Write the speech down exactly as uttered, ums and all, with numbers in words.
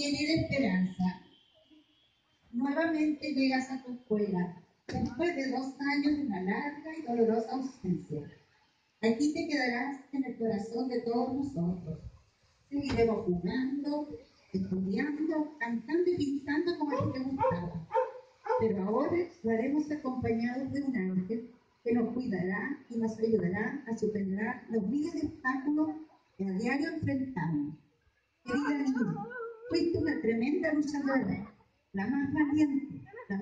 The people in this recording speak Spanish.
Querida Esperanza, nuevamente llegas a tu escuela, después de dos años de una larga y dolorosa ausencia. Aquí te quedarás en el corazón de todos nosotros. Seguiremos jugando, estudiando, cantando y pintando como a ti te gustaba. Pero ahora lo haremos acompañados de un ángel que nos cuidará y nos ayudará a superar los miles de obstáculos que a diario enfrentamos. Querida niña, fuiste una tremenda luchadora, la más valiente, la